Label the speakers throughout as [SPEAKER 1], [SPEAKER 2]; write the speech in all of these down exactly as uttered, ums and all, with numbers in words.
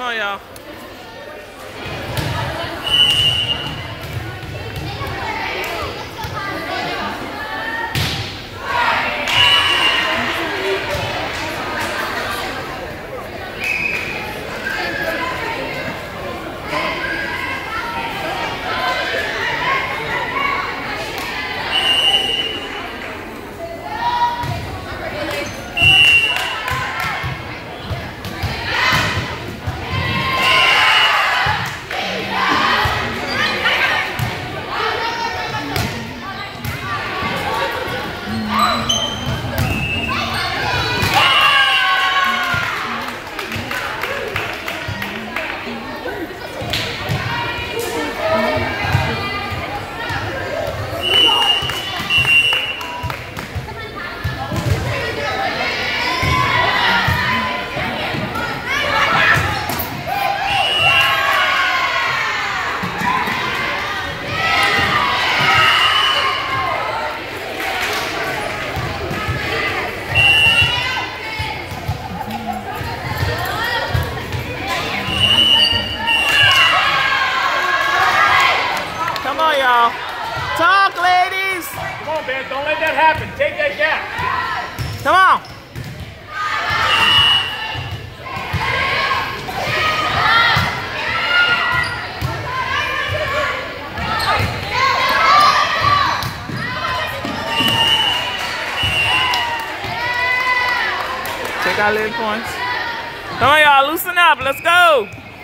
[SPEAKER 1] on, y'all. Come on, y'all. Talk, ladies.
[SPEAKER 2] Come on, man. Don't let that happen. Take that gap.
[SPEAKER 1] Come on. Take our little points. Come on, y'all. Loosen up. Let's go.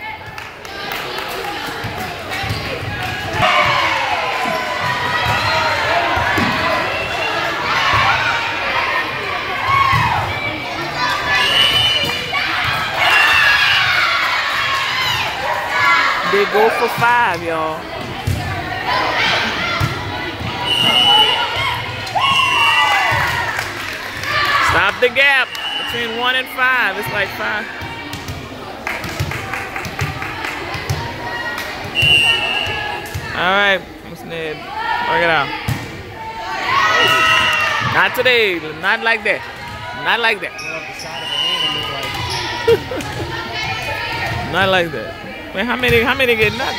[SPEAKER 1] They go for five, y'all. Stop the gap between one and five. It's like five. All right, Miss Ned, work it out. Not today. Not like that. Not like that. Not like that. Man, how many, how many get knocked?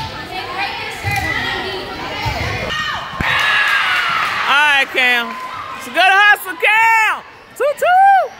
[SPEAKER 1] All right, Cam. It's a good hustle, Cam. Two, two.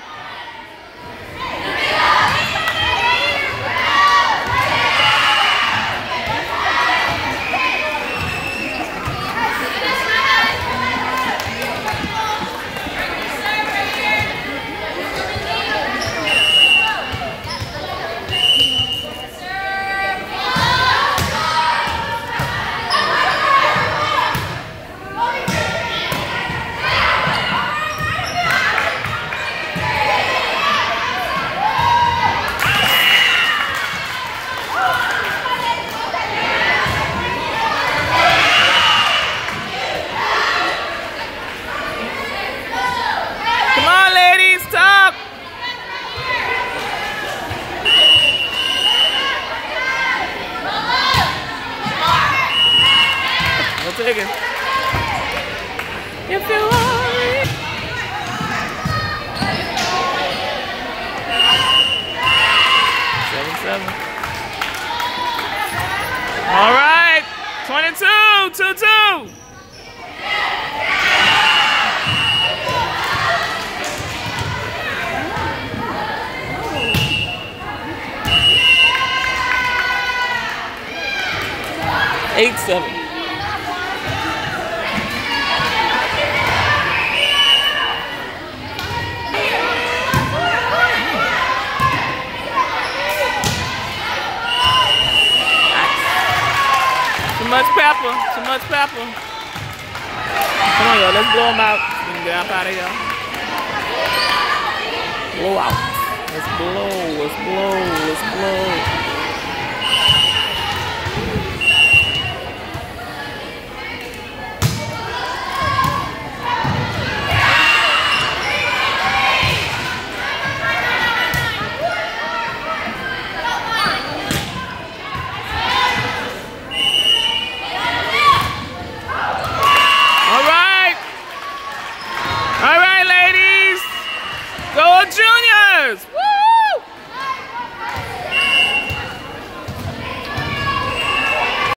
[SPEAKER 1] Take it. If you worry. Seven, seven. All right. Twenty-two. Two, two. Eight, seven. Too much pepper, too much pepper. Come on, y'all, let's blow them out. We can get up out of here. Blow out. Let's blow, let's blow, let's blow. Juniors! Woo!